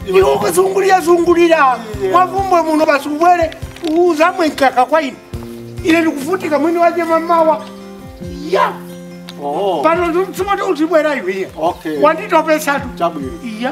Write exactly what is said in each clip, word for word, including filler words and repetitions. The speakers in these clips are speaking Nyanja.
Iwo kuzungulia zungulira. Wavumbwe muno basi ubwele uzamwe nkaka kwa ini. Ile nikufutika mwini waje mamawa. Ya. Oh. Pano nsuma tu utibwera iwe. Okay. Wandito pesa tu. Chabwino. Ya.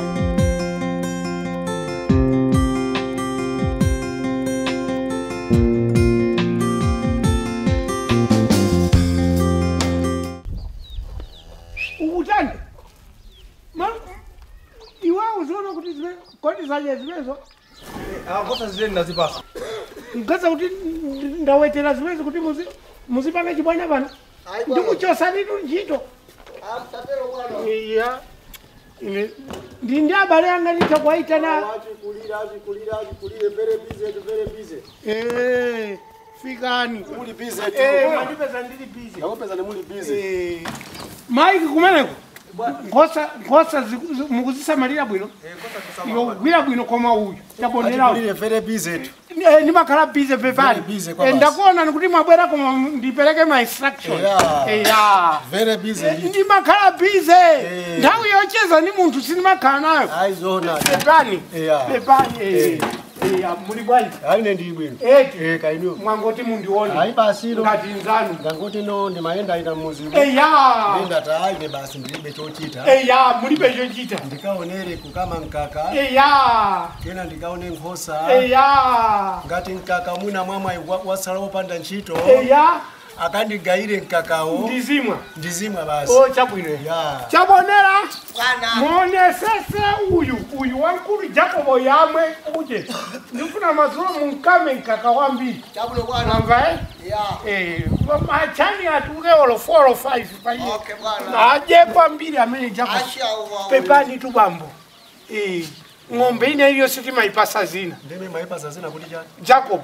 Utani. Ma iwa uzono kuti zime kodi zaje zimezo. Ah, ngosa zile ndazipasa. Ngaza kuti ndawetera zimezo kuti muzi muzipanga chibwana bana. Ndikuchosa nitu njito. Ah, mtatero bwana. Iya. Ine ndi abale anga nitakuaita na Achi kulira, achi kulira, achi kulira, very busy, very busy. eh fikani. Muli busy. Eh, mandipeza ndili busy. Yakopeza nemuli busy. Eh. Mike kumeneko. Ngosa ngosa mukuzisamalira bwino. Eh, ngosa kusama. Yo gwira bwino koma uyu. Tabonera. Kulira very busy. Eh ni makala busy pepani. Busy kwa Eh ndakuona nikuti mwabwera koma ndipeleke my instruction. Yeah. Eh ya. Very busy. Ndi makala busy. Ndawu yocheza ni muntu sini makala nayo. Aizona. Pepani. Yeah. Pepani. Eh. Eh ya muri bwani. Haine ndi bwino. Eh. Eh kaino. Mwangoti mundione. Hai basiro. Ngati nzanu. Ngangoti no ndi maenda ina muzimu. Eh ya. Nenda taide basi ndilibe chochita. Eh ya mulibe chochita. Ndikaonere kukama nkaka. Eh ya. Kena ndikaone nkhosa. Eh ya. Ngati nkaka mwina mwamwa wasala opanda ntchito. Eh ya. Akandigaire nkakawo. Ndizimwa. Ndizimwa basi. Oh chabwino. Yeah. Chabonera. Bwana. Mone sese uyu uyu wankulu Jakobo yamwe uje. Ndifuna mazuro munkame nkaka wambili. Chabulo bwana. Mwamba eh? Yeah. Eh, machani atuke olo four or five pa hiyo. Okay bwana. Na aje pambili ameni Jakobo. Asha uwa. Pepani tu bambo. Eh, ngombe ine hiyo sitima ipasa zina. Ndeme maipa sazina kuti chani. Jakobo.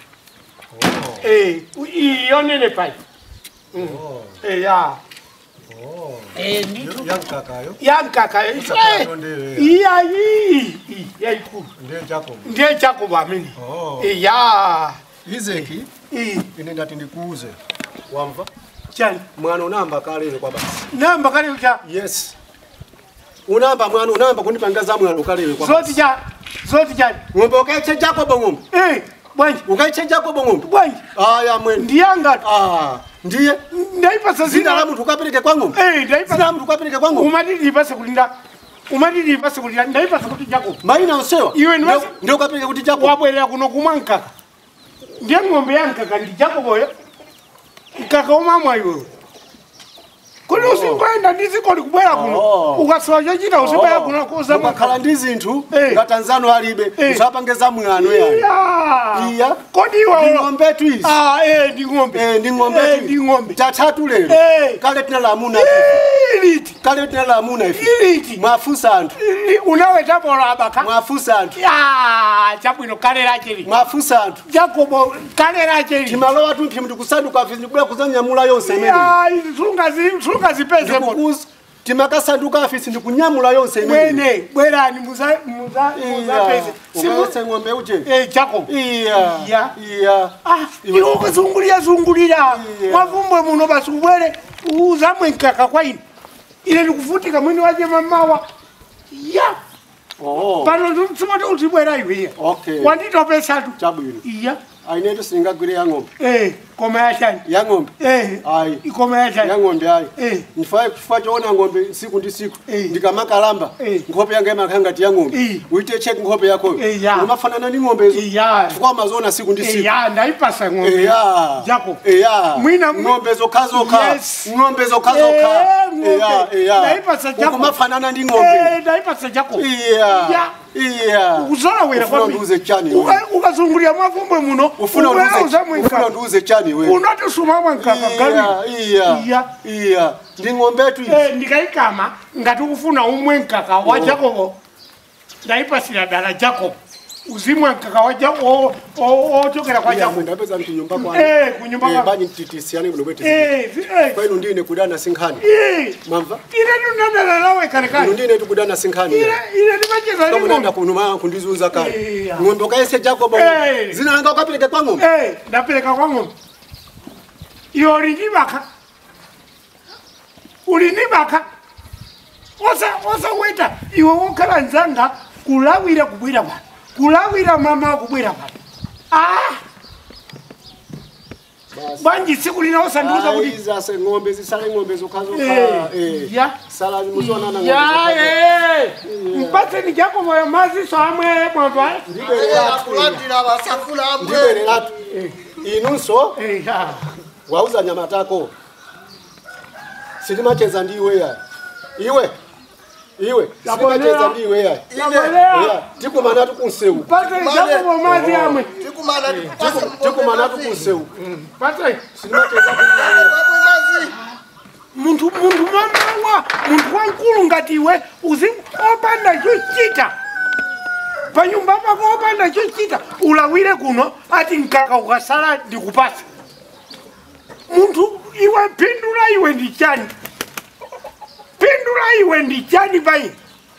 Oh. Eh, iyonene pai. Mm. Oh. Eh ya. Oh. Eh nditu. Yankakayo. Yankaka. Eh. Iya yi. Ya ikulu. Ndiye Jakobo. Ndiye Jakobo amini. Oh. Eh ya. Izeki. Eh. Ine ndati ndikuuze. Wamva? Chani. Mwana unamba kalele kwa basi. Namba kali ucha. Yes. Unamba mwana unamba kundipangaza mwana ukalele kwa basi. Zoti cha. Zoti cha. Ngombe ukaiche Jakobo ngombe. Eh. Bwanji. Ukaiche Jakobo ngombe. Bwanji. Aya mwene. Ndiyanga. Ah. Ndiye. Ndaipasa Zina la zina. mtu ukapeleke kwa ngombe. Eh, ndaipasa. Zina la mtu ukapeleke kwa ngombe. Umadili ipasa kulinda. Umadili ipasa kulinda. Ndaipasa kuti Jakobo. Maina usewa. Iwe ni wasi. Ndio ukapeleke kuti Jakobo. Wabwelea kuno kumwanka. Ndiye ngombe yankaka ndi Jakobo yo. Kaka umamwa iwe. Kuli usingoenda ndizikoli kubwera kuno. Ukasowa chochita usibwera kuno kuza mwakhala ndi zinthu Eh. nga Tanzania alibe usapangeza mwano yani. Iya. Iya. Kodi iwa Ndi ng'ombe tu izi. Ah eh ndi ng'ombe. Eh ndi ng'ombe Eh tu. ndi ng'ombe. Tatatu lero. Eh. Kale tina la amuna. Iliti. Kale tina la amuna ifi. Iliti. Mwafusa anthu. Unaweta bora abaka. Mwafusa anthu. Ya chabwino kalera chiri. Mwafusa anthu. Jakobo kalera chiri. Timalowa tu mphi mndu kusanduka afi ndibwera kuzanyamula yonse imene. Ya sunga zi sunga zipeze mo. Ndikukuza. Timakasanduka afi sindikunyamula yonse imene. Mwene bwerani muza muza muza peze. Ukawese ng'ombe uje. Eh Jakobo. Iya. Iya. Iya. Ah, iwo kuzungulia zungulira. Wavumbwe muno basi ubwele uzamwe nkaka kwa ini. Ile nikufutika mwini waje mamawa. Ya. Oh. Pano nsuma tu utibwera iwe. Okay. Wandito pesa tu. Chabwino. Iya. Ainetu singagwire ya ng'ombe. Eh, koma ya chani. Ya ng'ombe. Eh. Ai. Ikoma ya chani. Ya ng'ombe ai. Eh. Nifai kufa choona ng'ombe siku ndi siku. Eh. Ndikamakalamba. Eh. Nkhope yanga imakanga ti ya ng'ombe. Eh. Uite check nkhope yako. Eh, ya. Umafanana ni ng'ombe zo. Iya. Chukwa mazona siku ndi Eh, siku. ya ndaipasa ng'ombe. Eh ya. Jakobo. Eh ya. Mwina ng'ombe zo kazoka. Yes. Ng'ombe zo kazoka. Eh, ng'ombe. Eh ya. Eh ya. Ndaipasa Jakobo. Ukumafanana ndi ng'ombe. Eh, ndaipasa Jakobo. Iya. Ya. Iya. Uzola wera kwa Ufuna nduze chani wewe. Uka ukazungulia mavumbwe muno. Ufuna nduze. Ufuna nduze chani wewe. Unati suma mwankaka gani? Iya. Iya. Iya. Ndi ng'ombe tu. Eh ndikaikama ngati ukufuna umwe nkaka wa Jakobo. Ndaipasira dala Jakobo. Uzimwe nkaka wa Jakobo o o chokera kwa Jakobo. Ndapeza mtu nyumba kwa. Eh kunyumba kwa. Eh bani titisiane kuno kwete. Eh eh. Kwa ino ndine kudana sinkhani. Eh. Mamva? Ile tunadala lawe karekani. Ino ndine tu kudana sinkhani. Ile ile ndimacheza kama nenda limo. kunuma kundizunza kale. Eh. Ng'ombe kaise Jakobo. Eh. Zina anga ukapeleka kwa ng'ombe. Eh ndapeleka kwa ng'ombe. Iyo ulinibaka. Ulinibaka. Osa osa weta iwe ukala nzanga kulawira kubwira pano kulawira mama kubwira pano ah banji siku linaosa nduza kuti iza se ngombe zisale ngombe zokazo eh, eh ya sala muzona na ngombe ya eh mpate ni Jakobo ya mazi so amwe mwamba kulandira basafula amwe ndibere latu inunso eh ya wauza nyama tako sitimacheza ndiwe ya iwe iwe sitimacheza ndiwe ya ya tikumana tukunseu mpate Jakobo mazi amwe tikumana tikumana tukunseu mpate sitimacheza ndiwe muntu muntu mamawa muntu wankulu ngatiwe uzi opanda chochita panyumba pako opanda chochita ulawire kuno ati nkaka ukasala ndikupasa muntu iwe pindula iwe ndichani pindula iwe ndichani pai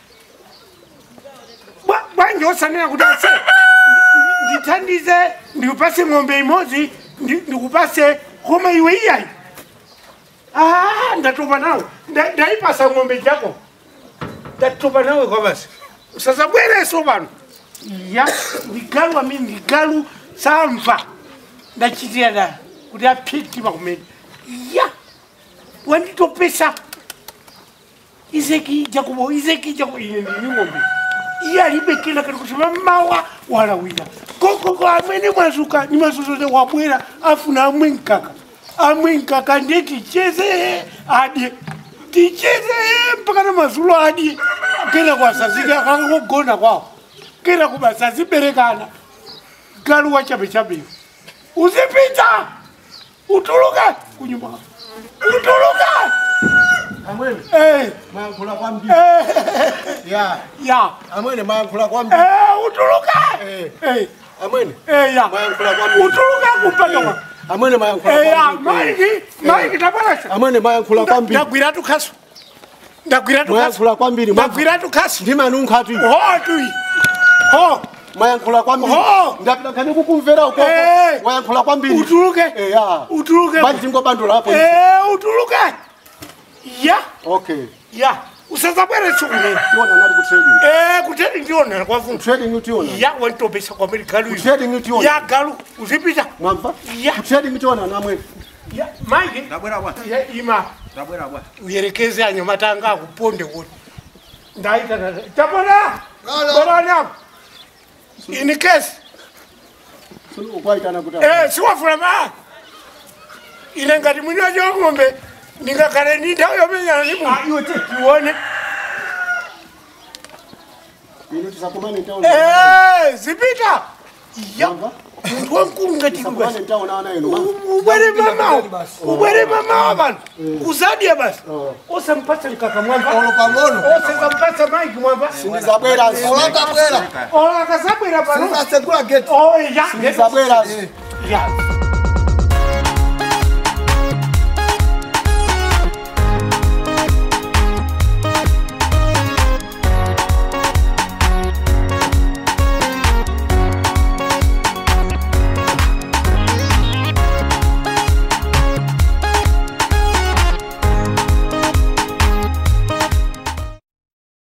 bwanji osanena kuti ase ndithandize ndikupase ng'ombe imodzi ndikupase koma iwe iyayi ah ndatopa nawe ndaipasa ng'ombe chako ndatopa nawe kwa basi sasa bwereso pano ya ndigalu amini ndigalu samva ndachitira da kuti aphiti pakumene ya wanditopesa Izeki Jakobo Izeki Jakobo ine ndini ng'ombe iya alibekela kati kuti mamawa walawira kokoko amene mwazuka ni mazuzote wabwera afuna amwe nkaka amwe nkaka ndiye ticheze adye ticheze mpaka na mazulo adye kera kwa sazika akanga kugona kwao kera kubasa ziberekana galu wa chabe chabe uzipita utuluka kunyumba utuluka amwene eh mayankula kwambi ya ya amwene mayankula kwambi eh utuluka eh eh amwene eh ya mayankula kwambi utuluka kupata kwa amwene mayankula eh ya kwambi maiki maiki tabarasha amwene mayankula kwambi ndagwira tukaso ndagwira tukaso mayankula kwambi ndagwira tukaso ndima nunkatu ho tu ho mayankula kwambi Oh. ndapita kane kukumvera uko Eh. mayankula kwambi utuluke eh ya utuluke bali tingo bandula hapo eh utuluke ya okay ya usazabwere chukune tiona nali ku trading eh kutedi ndiona kwa fundu trading utiona ya wantopesa kwa meli galu trading utiona ya galu uzipita mwamva ya trading utiona namwe ya maiki ndabwera bwa ya ima ndabwera bwa uyerekeze anyo matanga akuponde kuti ndaita na tapona Gala. bora in case sulu ukwaitana kuta eh siwafuna ma ile ngati mwina jo ng'ombe ningakale ni ndawo yomenya ni mu iwe te tuone ino tisakumane taona eh zipita ya Mwamva? muntu wankulu ngati tisakumane basi taona ana ino ubere mama ubere mama bana uzadia basi osampatsa likaka mwamba ono pamono osampatsa maiki mwamba sindizabwera olaka bwera ola kasabwera pano sasa segura gate oh ya sindizabwera ya